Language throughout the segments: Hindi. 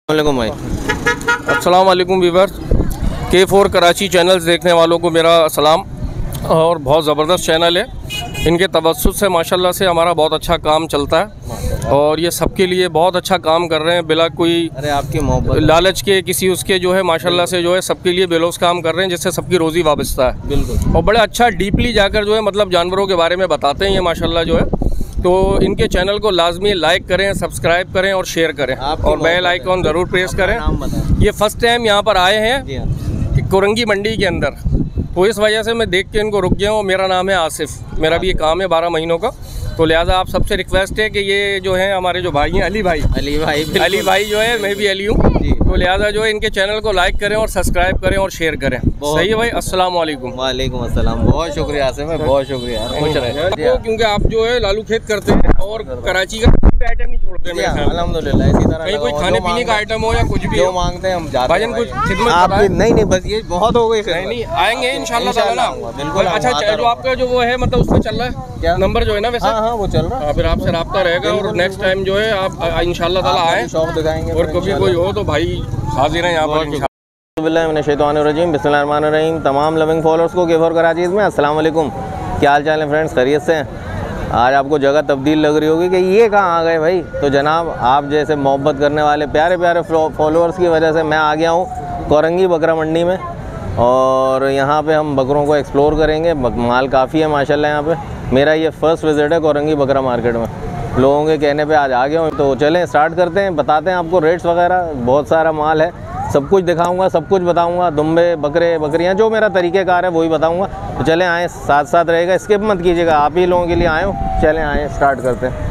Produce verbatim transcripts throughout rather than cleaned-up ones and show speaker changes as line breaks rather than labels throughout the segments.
अस्सलाम भाई। अस्सलाम वालेकुम वीवर। के फोर कराची चैनल्स देखने वालों को मेरा सलाम। और बहुत ज़बरदस्त चैनल है, इनके तवस्सुत से माशाल्लाह से हमारा बहुत अच्छा काम चलता है और ये सबके लिए बहुत अच्छा काम कर रहे हैं बिला कोई
अरे आपकी मोहब्बत
लालच के किसी उसके जो है माशाल्लाह से जो है सबके लिए बेलोस काम कर रहे हैं, जिससे सबकी रोज़ी वाबस्ता है।
बिल्कुल।
और बड़े अच्छा डीपली जाकर जो है मतलब जानवरों के बारे में बताते हैं ये माशाल्लाह जो है। तो इनके चैनल को लाजमी लाइक करें, सब्सक्राइब करें और शेयर करें और बेल आइकॉन ज़रूर प्रेस करें। ये फ़र्स्ट टाइम यहाँ पर आए हैं कोरंगी मंडी के अंदर, तो इस वजह से मैं देख के इनको रुक गया हूँ। मेरा नाम है आसिफ, मेरा भी ये काम है बारह महीनों का, तो लिहाजा आप सबसे रिक्वेस्ट है कि ये जो है हमारे जो भाई हैं अली भाई
अली भाई
अली भाई जो है, मैं भी अली हूँ, तो लिहाजा जो है इनके चैनल को लाइक करें और सब्सक्राइब करें और शेयर करें। सही है भाई। अस्सलाम वालेकुम।
वालेकुम अस्सलाम। बहुत शुक्रिया आसिफ भाई, बहुत शुक्रिया।
खुश रहे। तो क्योंकि आप जो है लालू खेत करते हैं और कराची का आइटम नहीं छोड़ते हैं।
अल्हम्दुलिल्लाह। इसी तरह
कहीं कोई खाने पीने का आइटम हो या कुछ भी
जो मांगते हैं हम जाते
भाईजान कुछ खिदमत
आपकी। नहीं नहीं बस ये बहुत हो गई।
नहीं नहीं आएंगे इंशाल्लाह ताला।
बिल्कुल।
अच्छा जो आपका जो वो है मतलब उसमें चल रहा है क्या नंबर जो है ना वैसे?
हाँ हाँ वो चल रहा है।
फिर आपसे रब्ता रहेगा और नेक्स्ट टाइम जो है आप इंशाल्लाह ताला आए,
शॉप दिखाएंगे
और कभी कोई हो तो भाई हाजिर हैं यहाँ पर।
बिस्मिल्लाहिर्रहमानिर्रहीम, बिस्मिल्लाहिर्रहमानिर्रहीम। तमाम लविंग फॉलोअर्स को के फोर कराची में अस्सलाम वालेकुम। क्या हाल चाल है फ्रेंड्स, खैरियत से हैं? आज आपको जगह तब्दील लग रही होगी कि ये कहाँ आ गए भाई। तो जनाब आप जैसे मोहब्बत करने वाले प्यारे प्यारे फॉलोअर्स की वजह से मैं आ गया हूँ कोरंगी बकरा मंडी में, और यहाँ पे हम बकरों को एक्सप्लोर करेंगे। माल काफ़ी है माशाल्लाह यहाँ पे। मेरा ये फ़र्स्ट विज़िट है कोरंगी बकरा मार्केट में, लोगों के कहने पे आज आ गया हूँ। तो चलें स्टार्ट करते हैं, बताते हैं आपको रेट्स वगैरह। बहुत सारा माल है, सब कुछ दिखाऊंगा, सब कुछ बताऊंगा। दुम्बे बकरे बकरियाँ जो मेरा तरीक़ेकार है वही बताऊंगा। तो चलें आएँ, साथ साथ रहेगा, स्किप मत कीजिएगा। आप ही लोगों के लिए आए हो। चलें आएँ स्टार्ट करते हैं।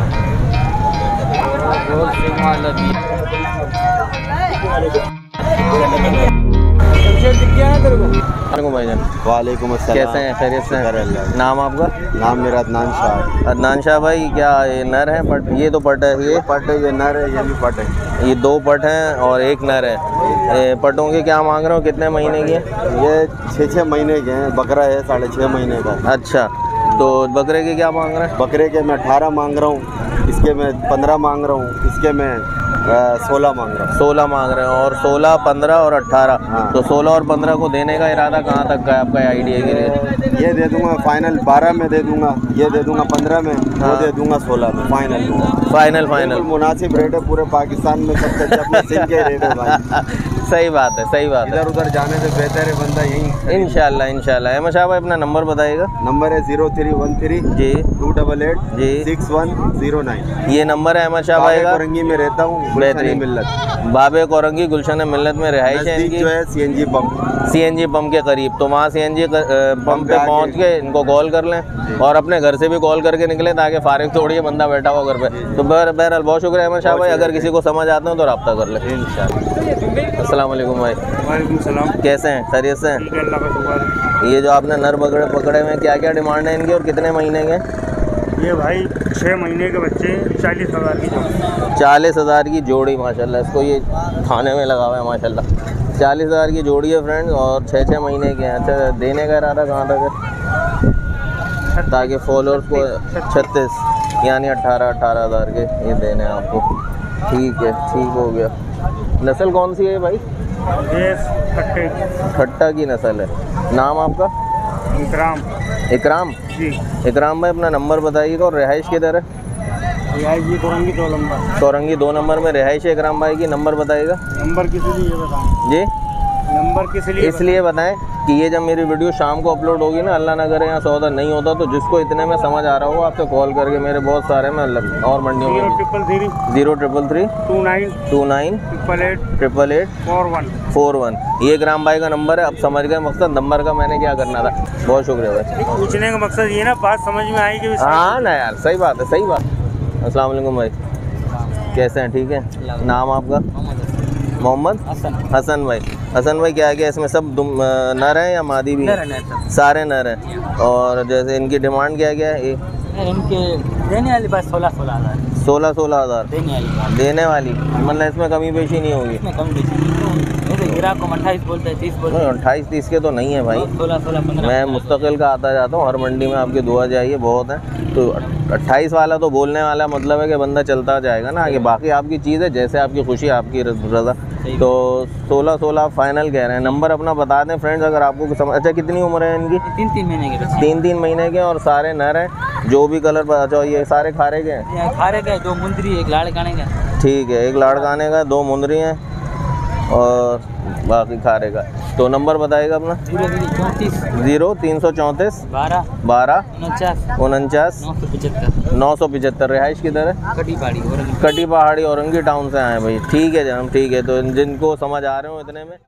भाईजान
वालेकुम अस्सलाम।
कैसे हैं, खैरियत से हैं? नाम आपका?
नाम मेरा अदनान शाह।
अदनान शाह भाई, क्या ये नर है पट? ये तो पट है, ये
पट है, ये नर है, ये भी पट है।
ये दो पट हैं और एक नर है। ये पटों के क्या मांग रहे हो, कितने महीने की है?
ये छः छः महीने के हैं, बकरा है साढ़े छः महीने का।
अच्छा, तो बकरे के क्या मांग रहे हैं?
बकरे के मैं अठारह मांग रहा हूँ, इसके मैं पंद्रह मांग रहा हूँ, इसके मैं सोलह मांग रहा हूँ।
सोलह मांग रहे हैं, और सोलह पंद्रह और अट्ठारह। हाँ। तो सोलह और पंद्रह को देने का इरादा कहाँ तक का है आपका आइडिया के लिए?
ये दे दूंगा फाइनल बारह में दे दूंगा, ये दे दूंगा पंद्रह में। हाँ। वो दे दूंगा सोलह में फाइनल।
फाइनल फाइनल
मुनासिब रेट है पूरे पाकिस्तान में, सबसे अच्छा रेट है भाई।
सही बात है, सही बात है।
इधर उधर जाने से बेहतर है बंदा यहीं।
इंशाल्लाह इंशाल्लाह। अहमद शाह भाई अपना नंबर बताइएगा।
नंबर है जीरो थ्री वन थ्री
जी
टू डबल एट
जी
सिक्स वन जीरो नाइन।
ये नंबर है अहमद शाह भाई का।
कोरंगी में रहता हूँ,
बेहतरीन
मिल्लत।
बाबे कोरंगी गुलशन मिल्लत में रिहाइश है इनकी,
जो है सीएनजी पंप
सीएनजी पंप के करीब। तो वहाँ सीएनजी पंप पे पहुँच के इनको कॉल कर लें, और अपने घर से भी कॉल करके निकलें ताकि फारिग थोड़ी है बंदा बैठा हुआ घर पे। तो बहरहाल बहुत शुक्रिया अहमद शाह भाई। अगर किसी को समझ आते हो तो रब्ता कर लें इंशाल्लाह। अस्सलाम वालेकुम भाई।
वालेकुम सलाम।
कैसे हैं, खैरियत से हैं?
अल्लाह का शुक्र है।
ये जो आपने नर बकरे पकड़े हुए हैं, क्या क्या डिमांड है इनकी और कितने महीने के?
ये भाई छः महीने के बच्चे चालीस हज़ार की जोड़ी।
चालीस हज़ार की जोड़ी माशाल्लाह। इसको ये खाने में लगा हुआ है माशाल्लाह। चालीस हज़ार की जोड़ी है फ्रेंड्स, और छः छः महीने के हैं। अच्छा, देने का इरादा कहाँ तक है ताकि फॉलोअर्स को? छत्तीस यानी अट्ठारह अट्ठारह हज़ार के ये देने हैं आपको। ठीक है, ठीक हो गया। नस्ल कौन सी है भाई?
ये खट्टे
खट्टा की नस्ल है। नाम आपका?
इकराम।
इकराम
जी।
इकराम भाई अपना नंबर बताइएगा, और रिहाइश किधर है?
रिहाइश जी कोरंगी दो नंबर।
कोरंगी दो नंबर में रिहाइश है इकराम भाई की। नंबर बताइएगा।
नंबर किस लिए बताएं?
जी
नंबर किस लिए
इसलिए बताएं कि ये जब मेरी वीडियो शाम को अपलोड होगी ना, अल्लाह ना करे यहाँ सौदा नहीं होता, तो जिसको इतने में समझ आ रहा हो आपसे कॉल करके, मेरे बहुत सारे में अलग और मंडियों में।
Triple three
zero triple three
two nine
two nine
triple eight
triple eight
four one
four one. ये इकराम भाई का नंबर है। अब समझ गए मकसद नंबर का मैंने क्या करना था। बहुत शुक्रिया भाई।
पूछने का मकसद ये ना, बात समझ में आई कि
हाँ ना यार, सही बात है, सही बात। अस्सलाम वालेकुम भाई, कैसे हैं? ठीक है। नाम आपका? मोहम्मद हसन। हसन भाई। हसन भाई क्या क्या इसमें सब नर हैं या मादी भी?
नर है,
सारे नर हैं। और जैसे इनकी डिमांड क्या क्या है?
इनके देने वाली बात सोलह सोलह हज़ार
सोलह सोलह हज़ार
देने वाली
देने वाली, मतलब इसमें कमी पेशी नहीं होगी?
इसमें कम बेची नहीं, ग्राहक को अट्ठाईस बोलते हैं, तीस बोलते हैं।
अट्ठाईस तीस के तो नहीं है भाई,
सोलह सोलह पंद्रह
मैं मुस्तकिल का आता जाता हूँ, हर मंडी में आपके दुआ जाइए बहुत है, तो अट्ठाईस वाला तो बोलने वाला मतलब है कि बंदा चलता जाएगा ना आगे, बाकी आपकी चीज़ है, जैसे आपकी खुशी आपकी रज़ा। तो सोलह सोलह फाइनल कह रहे हैं। नंबर अपना बता दें फ्रेंड्स अगर आपको समझ। अच्छा कितनी उम्र है इनकी?
तीन तीन महीने के बच्चे।
तीन तीन महीने के और सारे नर हैं, जो भी कलर अच्छा ये सारे खारे के हैं?
ये खारे के, दो मुंदरी एक लाड़काने का।
ठीक है, एक लाड़काने का, दो मुंदरी हैं और बाकी खारे का। तो नंबर बताइएगा अपना।
जीरो चौंतीस
जीरो तीन सौ चौंतीस
बारह
बारह
उनचास
उनचास
नौ सौ पचहत्तर।
नौ सौ पचहत्तर। रिहाइश किधर है?
कटी पहाड़ी औरंगी।
कटी पहाड़ी औरंगी टाउन से आए भाई। ठीक है जनाब, ठीक है। तो जिनको समझ आ रहे हो इतने में।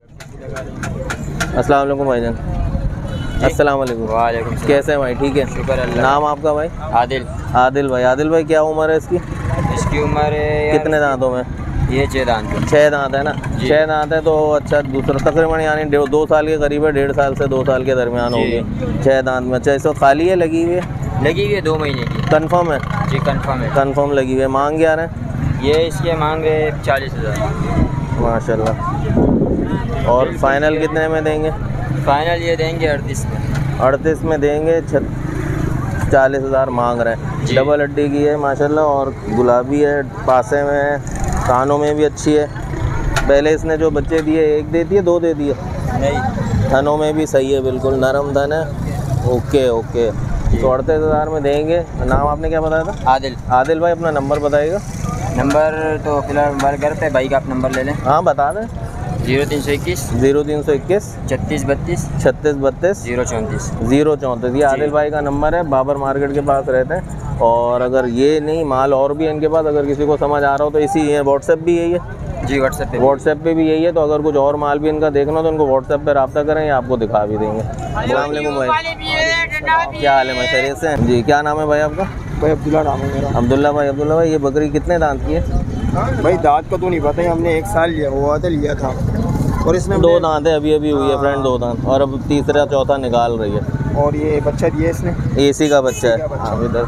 अस्सलाम वालेकुम भाईजान। अस्सलाम वालेकुम।
वालेकुम।
कैसे हैं भाई? ठीक है,
शुक्र अल्लाह।
नाम आपका भाई?
आदिल।
आदिल भाई। आदिल भाई क्या उम्र है इसकी?
इसकी उम्र है
कितने दांतों में?
ये छः दांत है।
छः दांत है ना? छः दांत है तो अच्छा दूसरा तकरीबन यानी डेढ़ दो साल के करीब है, डेढ़ साल से दो साल के दरमियान होगी छः दांत में। अच्छा इस वक्त खाली है, लगी हुई है?
लगी हुई है, दो महीने की।
कंफर्म है?
जी कंफर्म है।
कंफर्म लगी हुई है। मांग क्या रहे हैं?
ये इसके मांग रहे चालीस हज़ार।
माशाल्लाह। और फाइनल कितने में देंगे?
फाइनल ये देंगे अड़तीस में।
अड़तीस में देंगे। चालीस हज़ार मांग रहे हैं। डबल हड्डी की है माशाल्लाह और गुलाबी है, पासे में है, कानों में भी अच्छी है। पहले इसने जो बच्चे दिए एक दे दिए, दो दे दिए?
नहीं,
थनों में भी सही है, बिल्कुल नरम धन है। Okay okay. तो अड़तीस हज़ार में देंगे। नाम आपने क्या बताया था?
आदिल।
आदिल भाई अपना नंबर बताइएगा।
नंबर तो फिलहाल हमारे घर पे भाई का आप नंबर ले लें।
हाँ बता दें।
जीरो तीन सौ इक्कीस
जीरो तीन सौ इक्कीस
छत्तीस बत्तीस
छत्तीस बत्तीस
जीरो चौंतीस
जीरो चौंतीस। ये आदिल भाई का नंबर है, बाबर मार्केट के पास रहते हैं। और अगर ये नहीं माल और भी इनके पास, अगर किसी को समझ आ रहा हो तो इसी है। व्हाट्सएप भी यही है?
जी व्हाट्सएप पे
व्हाट्सएप पे भी यही है। तो अगर कुछ और माल भी इनका देखना हो तो इनको व्हाट्सएप पे रब्ता करें, या आपको दिखा भी देंगे। अस्सलाम वालेकुम भाई, क्या हाल है? मैं खैरियत से हैं जी। क्या नाम है भाई आपका?
भाई अब्दुल्ला नाम है मेरा।
अब्दुल्ला भाई। अब्दुल्ला भाई ये बकरी कितने दांत की है?
भाई दांत का तो नहीं पता, हमने एक साल लिया हुआ था लिया था और इसमें
दो दांत है, अभी अभी हुई है फ्रेंड, दो दांत, और अब तीसरा चौथा निकाल रही है।
और ये बच्चा दिया इसने,
एसी का बच्चा है। हाँ इधर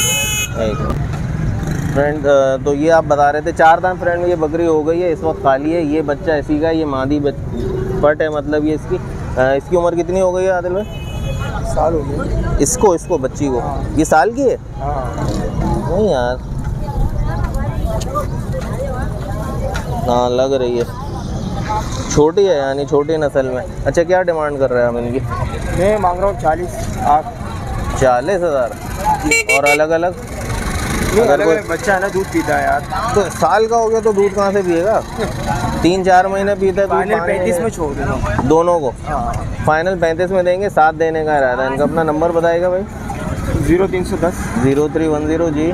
फ्रेंड। तो ये आप बता रहे थे चार दांत फ्रेंड, ये बकरी हो गई है, इस वक्त खाली है। ये बच्चा इसी का, ये मादी पट है मतलब ये इसकी। इसकी उम्र कितनी हो गई है आदिल भाई?
साल हो गया
इसको, इसको बच्ची को? ये साल की है? नहीं यार, हाँ लग रही है छोटी है, यानी छोटी नस्ल में। अच्छा क्या डिमांड कर रहे हैं हम इनकी?
मैं मांग रहा हूँ चालीस आठ
चालीस हज़ार। और अलग अलग
अगर अलग अलग बच्चा है ना, दूध पीता है यार।
तो साल का हो गया तो दूध कहाँ से पिएगा? तीन चार महीने पीता है।
फाइनल पैंतीस में छोड़ दूँगा
दोनों को। फाइनल पैंतीस में देंगे, सात देने का इरादा है इनका। अपना नंबर बताएगा भाई?
जीरो तीन सौ दस
जीरो थ्री वन जीरो जी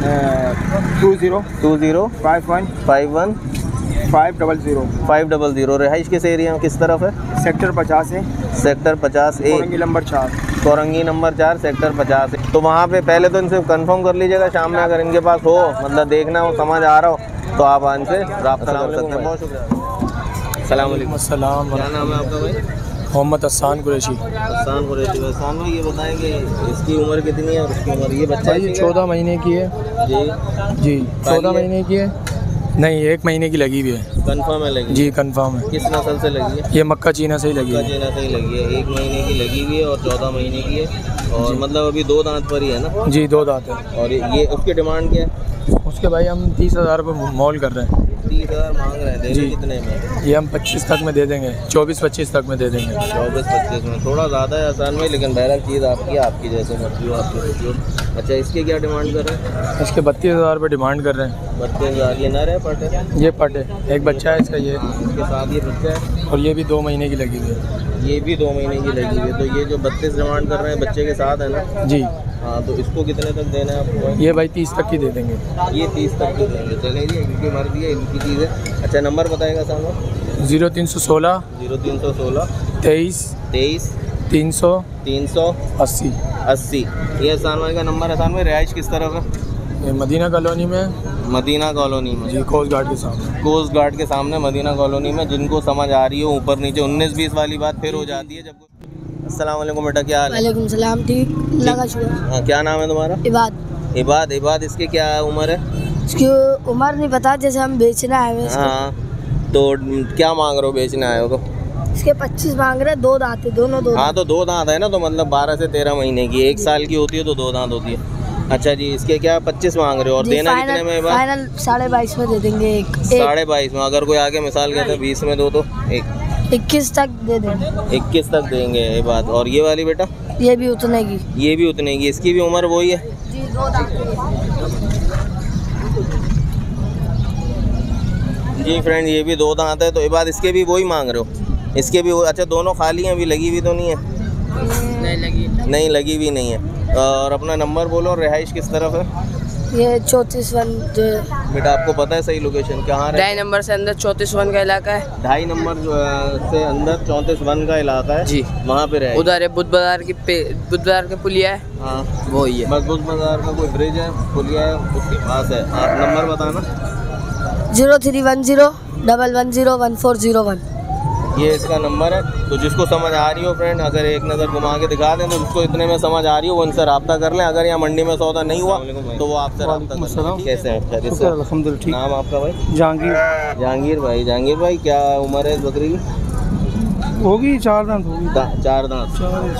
two zero
two zero
five one
five one
five double zero
five double zero. रिहाइश किस एरिया में, किस तरफ है?
सेक्टर पचास है,
सेक्टर पचास ए,
नंबर चार,
कोरंगी नंबर चार, सेक्टर पचास। तो वहाँ पे पहले तो इनसे कंफर्म कर लीजिएगा शाम में, अगर इनके पास हो, मतलब देखना हो, समझ आ रहा हो तो आप इनसे रब्ता कर सकते हैं। बहुत शुक्रिया। अस्सलाम वालेकुम।
अस्सलाम।
क्या नाम है आपका भाई?
मोहम्मद हसन कुरैशी।
हसन कुरैशी। हसन भाई ये बताएंगे इसकी उम्र कितनी है और उसकी उम्र? ये बच्चा
ये चौदह महीने की है
जी
जी चौदह महीने की है। नहीं, एक महीने की लगी हुई है।
कंफर्म है लगी?
जी कंफर्म है।
किस नस्ल से लगी है?
ये मक्का चीना से ही लगी
मक्का
है।
चीना से ही लगी है। एक महीने की लगी हुई है और चौदह महीने की है, और मतलब अभी दो दांत पर ही है ना?
जी दो दांत है।
और ये उसकी डिमांड क्या है?
उसके भाई हम तीस हज़ार रुपये मोल कर रहे हैं।
तीस हज़ार मांग रहे हैं, दे
जी।
कितने में?
ये हम पच्चीस तक में दे देंगे, चौबीस पच्चीस तक में दे देंगे।
चौबीस पच्चीस में थोड़ा ज़्यादा है आसान में, लेकिन बहरहाल चीज़ आपकी आपकी जैसे मर्जी हो, आपकी मर्जी हो। अच्छा इसके क्या डिमांड कर रहे हैं?
इसके बत्तीस हज़ार रुपये डिमांड कर रहे हैं।
बत्तीस हज़ार। ये नर है पट है?
ये पट है, एक बच्चा है इसका ये,
इसके साथ ये बच्चा है,
और ये भी दो महीने की लगी हुई है।
ये भी दो महीने की लगी हुई है। तो ये जो बत्तीस डिमांड कर रहे हैं बच्चे के साथ है ना?
जी
हाँ। तो इसको कितने तक देना है आपको?
ये भाई तीस तक की दे देंगे।
ये तीस तक की देंगे। चलिए जी, इनकी मर्जी है, इनकी चीज़ है। अच्छा नंबर बताएगा सामने?
ज़ीरो तीन सौ सोलह
जीरो तीन सौ सोलह
तेईस
तेईस
तीन सौ
तीन सौ
अस्सी।
अस्सी। ये हसन भाई का नंबर है। हसन भाई रिहाइश किस तरफ है?
ये मदीना कॉलोनी में,
मदीना कॉलोनी में।
जी कोस्ट गार्ड के सामने।
कोस्ट गार्ड के सामने मदीना कॉलोनी में। जिनको समझ आ रही हो, ऊपर नीचे उन्नीस बीस वाली बात फिर हो जाती है जब। अस्सलाम वालेकुम बेटा, क्या हाल है?
वालेकुम सलाम। ठीक, अल्लाह का शुक्र।
हाँ क्या नाम है तुम्हारा?
इबाद।
इबाद। इबाद इसकी क्या उम्र है?
उसकी उम्र नहीं पता, जैसे हम बेचना है वैसे।
हाँ, तो क्या मांग रहे हो बेचने आए हो तो?
इसके पच्चीस मांग रहे, दो दांत है दोनों, दो
हाँ तो दो दांत है ना, तो मतलब बारह से तेरह महीने की, एक साल की होती है तो दो दांत होती है। अच्छा जी, इसके क्या पच्चीस मांग रहे हो और देना कितने में?
फाइनल साढ़े बाईस में दे देंगे। एक
साढ़े बाईस में, अगर कोई आगे मिसाल कहते हैं बीस में दो तो एक
इक्कीस तक दे देंगे।
इक्कीस तक देंगे ये बात। और ये वाली बेटा?
ये भी उतने की।
ये भी उतने की, इसकी भी उम्र वही है
जी, दो दांत
जी फ्रेंड, ये भी दो दांत है। तो ये बात इसके भी वही मांग रहे हो? इसके भी? अच्छा, दोनों खाली हैं, अभी लगी हुई तो नहीं है?
नहीं लगी
नहीं लगी भी नहीं है। और अपना नंबर बोलो, और रिहाइश किस तरफ है?
ये चौंतीस वन जो
बेटा आपको पता है सही लोकेशन कहाँ है?
ढाई नंबर से अंदर चौंतीस वन का इलाका है।
ढाई नंबर जो है, से अंदर चौंतीस वन का इलाका है
जी,
वहाँ पे रहे।
उधर है बुद्ध बाजार की बुद्ध बाजार का पुलिया है।
हाँ
वो ही है।
बस बुद्ध बाजार का कोई ब्रिज है, पुलिया है, उसके पास है। आप नंबर बताना।
Zero three one zero double one zero one four zero one,
ये इसका नंबर है। तो जिसको समझ आ रही हो फ्रेंड, अगर एक नज़र घुमा के दिखा दें तो जिसको इतने में समझ आ रही हो वो इनसे रब्ता कर लें। अगर यहाँ मंडी में सौदा नहीं हुआ तो वो आपसे रब्ता कर लें। कैसे हैं?
अल्हम्दुलिल्लाह ठीक।
नाम आपका भाई?
जहांगीर।
जहांगीर भाई। जहांगीर भाई क्या उम्र है इस बकरी की?
होगी चार दांत होगी।
दा, चार दांत।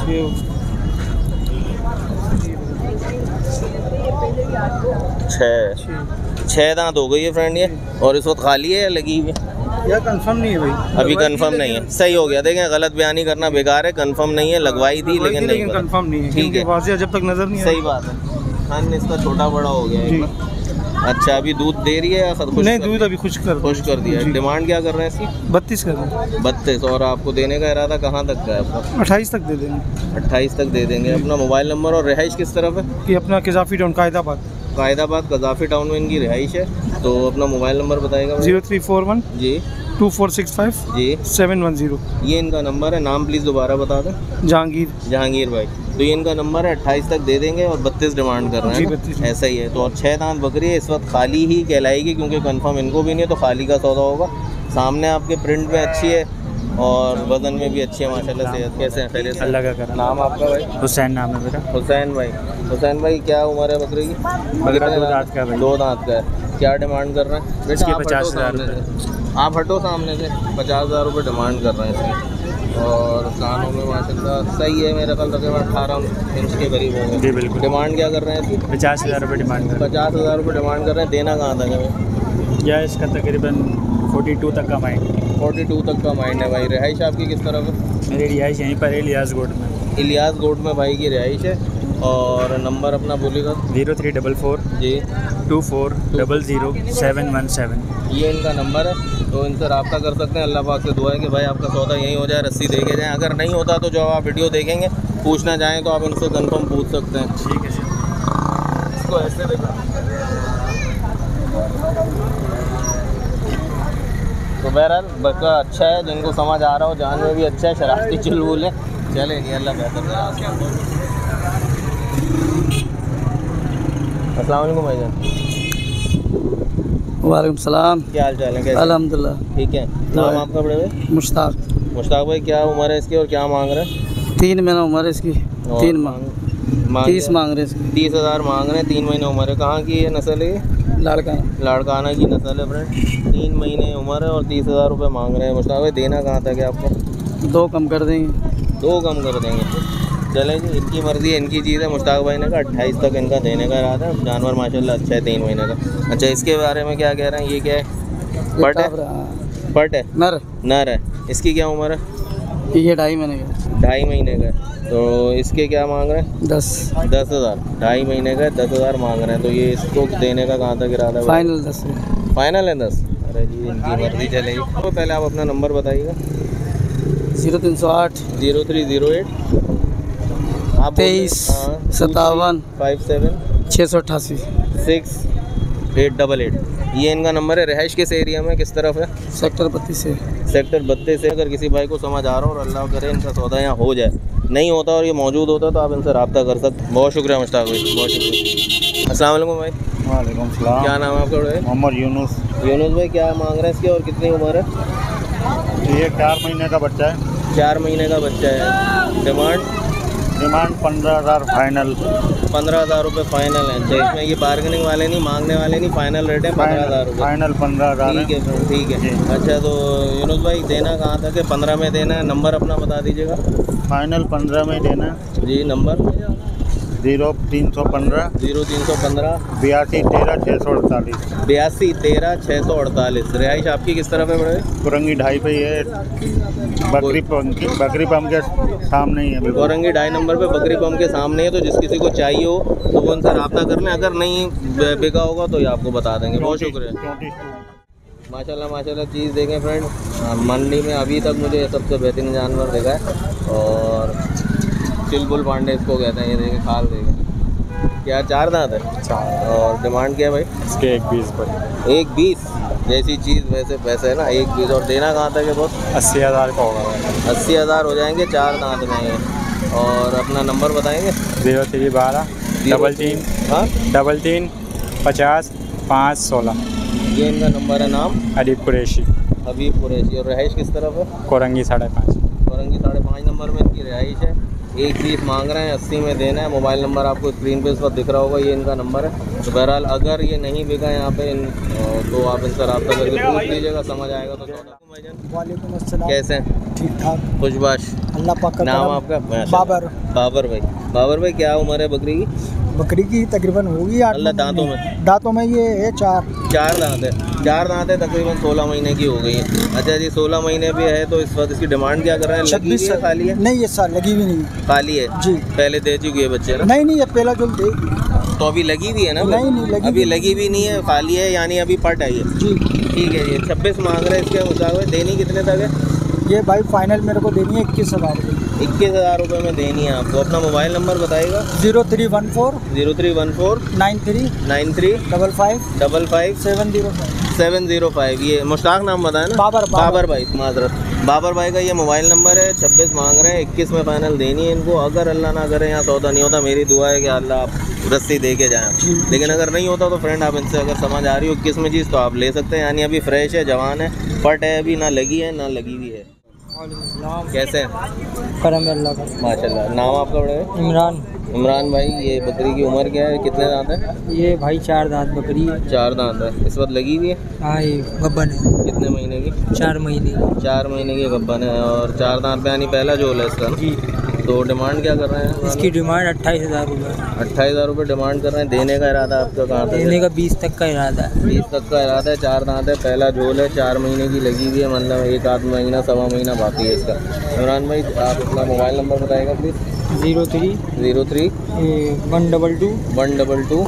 छः छः दांत हो गई है फ्रेंड ये। और इस वक्त खाली है या लगी हुई है?
यार कंफर्म नहीं है भाई,
अभी कंफर्म नहीं है। सही हो गया। देखें, गलत बयानी करना बेकार है। कंफर्म नहीं है, लगवाई थी लेकिन नहीं
कंफर्म नहीं है।
ठीक है,
वाज़ेह जब तक नजर नहीं।
सही बात है। खान इसका छोटा बड़ा हो गया है। अच्छा, अभी दूध दे रही है या खुश?
नहीं, दूध अभी खुश कर
खुश कर दिया है। डिमांड क्या कर रहे हैं इसकी?
बत्तीस कर रहे हैं।
बत्तीस। और आपको देने का इरादा कहाँ तक का है आपका?
अट्ठाईस तक दे देंगे।
अट्ठाईस तक दे देंगे। अपना मोबाइल नंबर और रिहाइश किस तरफ है?
कि अपना कज़ाफ़ी टाउन कायदाबाद।
कायदाबाद कज़ाफ़ी टाउन में इनकी रिहाइश है। तो अपना मोबाइल नंबर बताएगा?
जीरो थ्री फोर वन
जी
टू फोर सिक्स फाइव
जी
सेवन वन जीरो।
ये इनका नंबर है। नाम प्लीज़ दोबारा बता दें।
जहांगीर।
जहांगीर भाई। तो ये इनका नंबर है। अट्ठाईस तक दे देंगे और बत्तीस डिमांड कर रहे हैं। ऐसा ही है। तो और छः दांत बकरी है, इस वक्त खाली ही कहलाएगी क्योंकि कंफर्म इनको भी नहीं है, तो खाली का सौदा होगा। सामने आपके प्रिंट में अच्छी है और वजन में भी अच्छी है माशाल्लाह। सेहत कैसे हैं? खैरियत से?
अल्लाह का करम।
नाम आपका भाई?
हुसैन नाम है मेरा।
हुसैन भाई। हुसैन भाई क्या उम्र है बकरी की?
बकरा दो दांत का है।
दो दांत का है। क्या डिमांड कर रहे हैं?
इसके पचास हज़ार
आप हटो सामने से। पचास हज़ार रुपये डिमांड कर रहे हैं इसकी। और कानों में माशाल्लाह सही है। मेरा ख्याल तकरीबन अठारह इंच के करीब होंगे। जी बिल्कुल। डिमांड क्या कर रहे हैं इसकी?
पचास हज़ार रुपये डिमांड कर
पचास हज़ार रुपये डिमांड कर रहे हैं। देना कहाँ तक है?
या इसका तकरीबन फोर्टी टू तक का माइंड।
फोर्टी टू तक का माइंड है भाई। रिहाइश आपकी किस तरफ है?
मेरी रिहाइश यहीं पर है, इलियास गोड में।
इलियास गोड में भाई की रिहाइश है। और नंबर अपना बोलिएगा?
जीरो थ्री डबल फोर
जी
two four double zero seven one seven.
ये इनका नंबर है। तो इनसे रब्ता कर सकते हैं। अल्लाह पाक से दुआ है कि भाई आपका सौदा यहीं हो जाए, रस्सी दे के जाएँ। अगर नहीं होता तो जब आप वीडियो देखेंगे पूछना चाहें तो आप इनसे कंफर्म पूछ सकते हैं।
ठीक है सर।
इसको ऐसे देखा। तो बहरहाल बकरा अच्छा है। जिनको समझ आ रहा हो, जान में भी अच्छा है, शरारती चुलबुल है। चले नहीं, अल्लाह बेहतर करे। अस्सलाम वालेकुम भाईजान।
वालेकुम सलाम।
क्या हाल चाल है? कैसे?
अल्हम्दुलिल्लाह
ठीक है। नाम आपका बड़े भाई?
मुश्ताक।
मुश्ताक भाई, क्या उम्र है इसकी और क्या मांग रहे हैं?
तीन महीना उम्र है इसकी। तीन मांग तीस मांग रहे हैं इसकी।
तीस हज़ार मांग रहे हैं। तीन महीने उम्र है। कहाँ की है नस्ल है?
लाड़काना।
लाड़काना की नस्ल है फ्रेंड। तीन महीने उम्र है और तीस हज़ार रुपये मांग रहे हैं। मुश्ताक भाई, देना कहाँ तक है आपको?
दो कम कर देंगे।
दो कम कर देंगे। चले जी, इनकी मर्ज़ी है, इनकी चीज़ है। मुश्ताक भाई ने कहा अट्ठाईस तक इनका देने का इरादा है। जानवर माशाल्लाह अच्छा है, तीन महीने का। अच्छा, इसके बारे में क्या कह रहे हैं? ये क्या है? पट है? पट है?
नर
नर है। इसकी क्या उम्र है?
ये ढाई महीने का।
ढाई महीने का है। तो इसके क्या मांग रहे हैं?
दस
दस हज़ार। ढाई महीने का दस हज़ार मांग रहे हैं। तो ये इसको देने का कहाँ तक इरादा है?
फाइनल दस है।
फाइनल है दस। अरे जी, इनकी मर्ज़ी चलेगी। तो पहले आप अपना नंबर बताइएगा।
जीरो तीन सौ आठ
जीरो थ्री जीरो एट
तेईस सत्तावन
फाइव सेवन
छः सौ अट्ठासी
सिक्स एट डबल एट। ये इनका नंबर है। रिहाइश किस एरिया में, किस तरफ है?
सेक्टर बत्तीस से।
सेक्टर बत्तीस से। अगर किसी भाई को समझ आ रहा हो और अल्लाह करे इनका सौदा यहाँ हो जाए, नहीं होता और ये मौजूद होता तो आप इनसे रब्ता कर सकते। बहुत शुक्रिया मुश्ताक भाई, बहुत शुक्रिया। अस्सलाम वालेकुम भाई।
वालेकुम सलाम।
क्या नाम है आपका भाई?
मोहम्मद यूनुस।
यूनुस भाई, क्या मांग रहे हैं इसके और कितनी उम्र है?
ये चार महीने का बच्चा है।
चार महीने का बच्चा है। डिमांड?
डिमांड पंद्रह हज़ार फाइनल।
पंद्रह हज़ार रुपये फाइनल है। अच्छा, इसमें ये बार्गेनिंग वाले नहीं, मांगने वाले नहीं, फाइनल रेट है पंद्रह हज़ार रुपये।
फाइनल पंद्रह हज़ार
ठीक है फ्रेंड, ठीक है। अच्छा, तो यूनुस भाई देना कहाँ तक है? पंद्रह में देना है। नंबर अपना बता दीजिएगा।
फाइनल पंद्रह में देना
जी, नंबर
जीरो तीन सौ पंद्रह
जीरो तीन सौ पंद्रह
बयासी तेरह छः सौ अड़तालीस
बयासी तेरह छः सौ अड़तालीस। रिहाइश आपकी किस तरफ है बड़े?
कुरंगी ढाई पे ही है, बकरी पंप की बकरी पंप के सामने ही है बिल्कुल।
औरंगी ढाई नंबर पे बकरी पंप के सामने है। तो जिस किसी को चाहिए हो तो वो उनसे रब्ता कर लें। अगर नहीं बिका होगा तो ये आपको बता देंगे। बहुत शुक्रिया। माशाल्लाह माशाल्लाह चीज़ देखें फ्रेंड, मंडी में अभी तक मुझे सबसे बेहतरीन जानवर देखा है। और चिलबुल पांडे इसको कहते हैं। ये देखें, खाल देखें, क्या चार दांत है? चार। और डिमांड क्या है भाई
इसके? एक बीस पर।
एक बीस, जैसी चीज़ वैसे पैसे है ना, एक बीस। और देना कहाँ तक है बॉस?
अस्सी हज़ार का होगा।
अस्सी हज़ार हो जाएंगे, चार दांत में है। और अपना नंबर बताएंगे?
जीरो तीन बारह डबल तीन
हाँ
डबल तीन पचास पाँच सोलह।
ये इनका नंबर है। नाम?
अदीब कुरैशी।
हबीब कुरैशी। और रहाइश किस तरफ है?
कोरंगी साढ़े पाँच।
कोरंगी साढ़े पाँच नंबर में इनकी रहाइश है। एक बीस मांग रहे हैं, अस्सी में देना है। मोबाइल नंबर आपको स्क्रीन पे इस वक्त दिख रहा होगा, ये इनका नंबर है। तो बहरहाल अगर ये नहीं बिका यहाँ पे इन, तो आप इनसे रब्ता करके पूछ लीजिएगा, समझ आएगा तो।
वालेकुम अस्सलाम।
कैसे हैं?
ठीक ठाक,
खुशबाश।
अल्लाह पाक का
नाम
करम।
आपका?
बाबर।
बाबर भाई। बाबर भाई, क्या उम्र है बकरी की?
बकरी की तकरीबन होगी आठ
अल्लाह दांतों
महीने।
में?
दांतों में ये है चार।
चार दांत है। चार दांत है, तकरीबन सोलह महीने की हो गई है। अच्छा जी, सोलह महीने भी है। तो इस वक्त इसकी डिमांड क्या कर रहे हैं? लगी हुई है, खाली है?
नहीं, ये साल लगी भी नहीं।
खाली है
जी।
पहले दे चुकी है बच्चे ना?
नहीं नहीं, ये पहला जो देगी।
तो अभी लगी हुई है ना?
नहीं नहीं लगी
अभी लगी भी नहीं है, खाली है, यानी अभी पट है ये।
जी
ठीक है जी। छब्बीस मांग रहे हैं इसके मुताबिक। देनी कितने तक है?
ये भाई फाइनल मेरे को देनी है इक्कीस हज़ार रुपये।
इक्कीस हज़ार रुपये में देनी है आपको। अपना मोबाइल नंबर बताइएगा।
Zero three one four
zero three one four
nine three
nine three
double five
double five
seven zero five
seven zero five. ये मुश्ताक नाम बताया ना?
बाबर
बाबर भाई, माजरत। बाबर भाई का ये मोबाइल नंबर है। छब्बीस मांग रहे हैं, इक्कीस में फाइनल देनी है इनको। अगर अल्लाह ना करे यहाँ सौदा नहीं होता, मेरी दुआ है कि अल्लाह आप रस्सी दे के जाएँ। लेकिन अगर नहीं होता तो फ्रेंड आप इनसे अगर समझ आ रही हो इक्कीस में चीज़ तो आप ले सकते हैं। यानी अभी फ्रेश है, जवान है, पट है, अभी ना लगी है ना लगी हुई है। कैसे हैं?
करम अल्लाह का।
माशाल्लाह। नाम आपका बड़े?
इमरान।
इमरान भाई, ये बकरी की उम्र क्या है? कितने दांत है?
ये भाई चार दांत बकरी है।
चार दांत है। इस वक्त लगी हुई है?
हाँ, ये गब्बन है।
कितने महीने की?
चार महीने की।
चार महीने की गब्बन है। और चार दांत पे यानी पहला झोल है इसका?
जी।
तो डिमांड क्या कर रहे हैं?
इसकी डिमांड अट्ठाईस हज़ार रुपये।
अट्ठाईस हज़ार रुपये डिमांड कर रहे हैं। देने का इरादा आपका कहाँ तक?
देने का बीस तक का इरादा है।
बीस तक का इरादा है। चार दांत है, पहला झोल है, चार महीने की लगी हुई है, मतलब एक आध महीना सवा महीना बाकी है इसका। इमरान भाई, आप अपना मोबाइल नंबर बताएगा please.
Zero three
zero three
one double two
one double two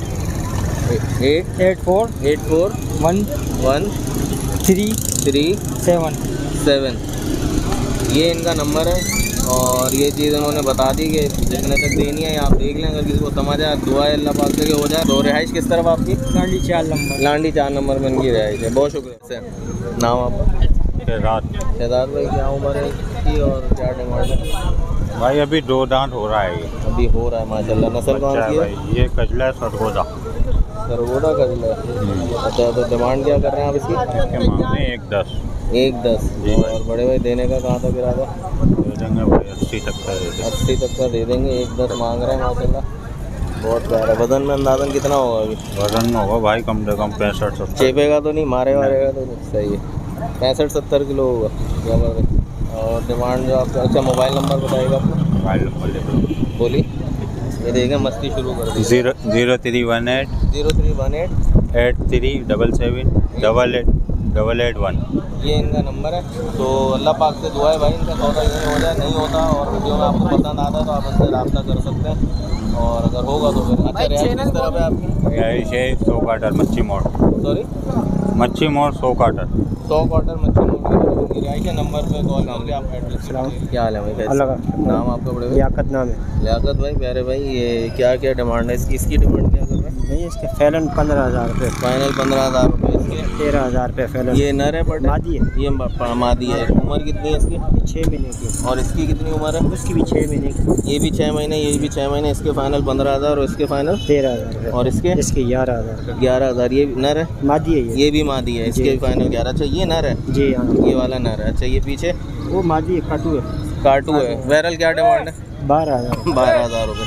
eight
eight
eight four
eight four
one
one
three
three
seven
seven. ये इनका नंबर है। और ये चीज़ उन्होंने बता दी कि जितने तक देनी है आप देख लें। अगर किसी को समझ आए, दुआ है अल्लाह पाक से कि हो जाए। तो रिहाइश किस तरफ आपकी?
लांडी चार नंबर।
लांडी चार नंबर में इनकी रिहाइश है। बहुत शुक्रिया। नाम आपका?
शहजाद।
शहजाद भाई, क्या उम्र है इसकी और क्या डिमांड है?
भाई अभी दो दांत हो रहा है ये।
अभी हो रहा है माशाल्लाह। नस्ल कौन सी है?
भाई ये कजला है, सरगोदा।
सरगोदा कजला। अच्छा, तो डिमांड क्या कर रहे हैं आप इसकी?
इसके मामले एक दस।
एक दस। और बड़े भाई देने का कहाँ तक इरादा?
दे देंगे भाई, अस्सी तक का दे देंगे।
अस्सी तक का दे देंगे। एक दस मांग रहे हैं माशाल्लाह। बहुत प्यारा। वजन में अंदाजन कितना होगा अभी?
वजन में होगा भाई कम से कम पैंसठ सत्तर।
चेपेगा तो नहीं, मारे वारेगा तो नहीं? सही है। पैंसठ सत्तर किलो होगा। ज़बरदस्त। और डिमांड जो आपका? अच्छा, मोबाइल नंबर बताइएगा आपको।
मोबाइल नंबर ले लो।
बोलिए। ये देखें, मस्ती शुरू कर दी।
Zero zero three one eight
zero three one eight
eight three double seven double eight double eight one.
ये इनका नंबर है। तो अल्लाह पाक से दुआ है भाई इनका सौदा यही हो जाए। नहीं होता और वीडियो में आपको पसंद आता है तो आप इनसे रब्ता कर सकते हैं। और अगर होगा तो फिर अच्छा रिहाइश किस तरह है आपकी?
रिहाइश है सौ काटर मच्छी मोड़।
सॉरी,
मच्छी मोड़ सौ काटर।
सौ क्वार्टर मच्छी मोड़ की रिहाइश है। नंबर पे कॉल करके आप एड्रेस। क्या हाल है भाई? कैसे? नाम आपका बड़े भाई?
लियाकत नाम है।
लियाकत भाई, प्यारे भाई, ये क्या क्या डिमांड है इसकी? इसकी डिमांड क्या कर रहे हैं?
नहीं, इसके फैलन पंद्रह हज़ार रुपये।
फाइनल पंद्रह हज़ार रुपये इसके।
तेरह हज़ार रुपये फैलन।
ये नर है बट
मादी है।
ये प- मादी है। उम्र कितनी है इसकी?
छः महीने की।
और इसकी कितनी उम्र है?
उसकी भी छः महीने की।
ये भी छः महीने, ये भी छः महीने। इसके फाइनल पंद्रह हज़ार और इसके फाइनल
तेरह हज़ार।
और इसके
इसके ग्यारह हज़ार।
ग्यारह हज़ार। ये नर है?
मादी है ये।
ये भी मादी है। इसके फाइनल ग्यारह। अच्छा, ये नर है?
जी हाँ,
ये वाला नर है। अच्छा, ये पीछे
वो मादी है, काटू है।
काटू है। बहरहाल क्या डिमांड है?
बारह हज़ार।
बारह हज़ार रुपये।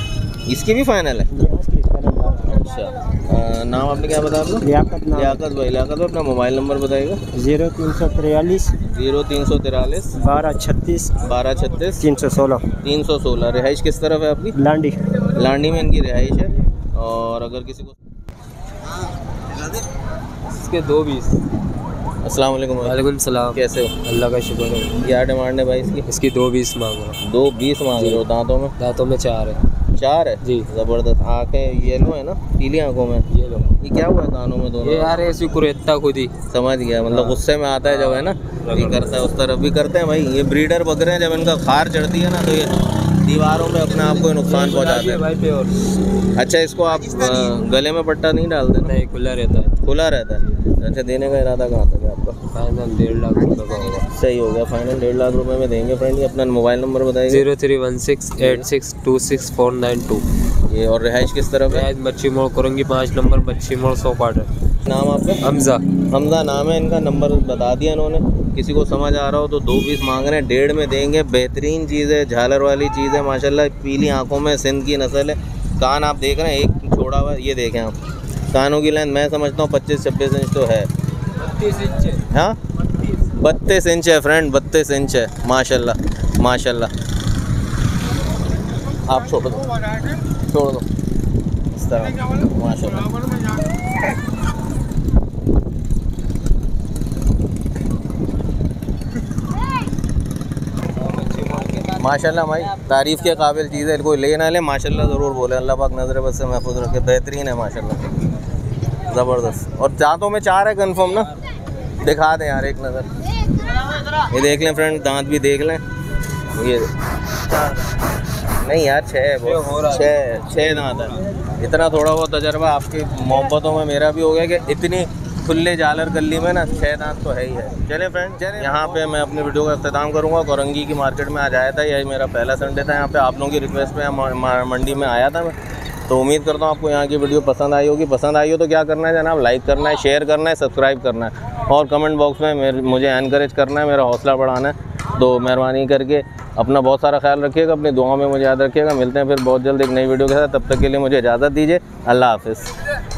इसकी भी फाइनल है? अच्छा, आ, नाम आपने क्या बताया आपको?
लियाकत नाम।
लियाकत भाई। लियाकत भाई अपना मोबाइल नंबर बताइएगा।
जीरो तीन सौ तिरयालीस
जीरो तीन सौ तिरालीस
बारह छत्तीस
बारह छत्तीस
तीन सौ सोलह
तीन सौ सोलह। रिहाइश किस तरफ है आपकी?
लांडी।
लांडी में इनकी रिहाइश है। और अगर किसी को
इसके दो बीस।
अस्सलाम वालेकुम।
वालेकुम सलाम।
कैसे हो?
अल्लाह का शुक्र है।
क्या डिमांड है भाई इसकी?
इसकी दो बीस मांग रहा हूँ।
दो बीस मांग रहे हो? दांतों में?
दांतों में चार है।
चार है
जी।
ज़बरदस्त। आँखें येलो है ना, पीली आंखों में?
ये लो।
ये क्या हुआ है कानों में दोनों?
ये यार ऐसी कुरेता खुद ही।
समझ गया, मतलब गुस्से में आता है जब, है ना, ये करता है उस तरफ भी करते हैं भाई। ये ब्रीडर बकरे हैं, जब इनका खार चढ़ती है ना तो ये दीवारों में अपने आप को नुकसान पहुंचाते हैं
भाई पे। और
अच्छा, इसको आप अ, गले में पट्टा नहीं डालते ना?
नहीं, खुला रहता है।
खुला रहता है। अच्छा, देने का इरादा कहाँ तक है आपका?
फाइनल डेढ़ लाख रुपये का होगा।
सही हो गया, फाइनल डेढ़ लाख रुपए में देंगे फ्रेंड। ये अपना मोबाइल नंबर बताइए।
Zero three one six eight six two six four nine two.
ये और रिहाइश किस तरफ है?
आज मच्छी मोड़ करूँगी, पाँच नंबर मच्छी मोड़ सौ क्वार्टर।
नाम आपका?
हमजा।
हमजा नाम है इनका। नंबर बता दिया इन्होंने। किसी को समझ आ रहा हो तो दो पीस मांग रहे हैं, डेढ़ में देंगे। बेहतरीन चीज़ है, झालर वाली चीज़ है माशाल्लाह। पीली आंखों में, सिंध की नस्ल है। कान आप देख रहे हैं, एक छोड़ा हुआ है, ये देखें आप। कानों की लेंथ मैं समझता हूँ पच्चीस छब्बीस इंच तो है।
बत्तीस इंच है।
हाँ, बत्तीस इंच है फ्रेंड, बत्तीस इंच है माशाल्लाह माशाल्लाह। आप छोड़ दो, छोड़ दो इस तरह माशाल्लाह। माशाल्लाह भाई, तारीफ़ के काबिल चीज़ है। कोई ले ना ले, माशाल्लाह ज़रूर बोले। अल्लाह पाक नज़र बस से महफूज रखे। बेहतरीन है माशाल्लाह, ज़बरदस्त। और दांतों में चार है कंफर्म ना? दिखा दें यार एक नज़र। ये देख लें फ्रेंड, दांत भी देख लें। ये नहीं यार, छः छः छः दांत है। इतना थोड़ा बहुत तजर्बा आपकी मोहब्बतों में मेरा भी हो गया कि इतनी खुले जालर गली में ना छः दांत तो है ही है। चले फ्रेंड, चले यहाँ पे मैं अपनी वीडियो का अख्ताम करूँगा। कोरंगी की मार्केट में आज आया था, यही मेरा पहला संडे था यहाँ पे। आप लोगों की रिक्वेस्ट पे मंडी में आया था मैं, तो उम्मीद करता हूँ आपको यहाँ की वीडियो पसंद आई होगी। पसंद आई हो तो क्या करना है जनाब, लाइक करना है, शेयर करना है, सब्सक्राइब करना है और कमेंट बॉक्स में मेरे मुझे एनकरेज करना है, मेरा हौसला बढ़ाना है। तो मेहरबानी करके अपना बहुत सारा ख्याल रखिएगा, अपनी दुआओं में मुझे याद रखिएगा। मिलते हैं फिर बहुत जल्द एक नई वीडियो के साथ। तब तक के लिए मुझे इजाज़त दीजिए। अल्लाह हाफ़िज़।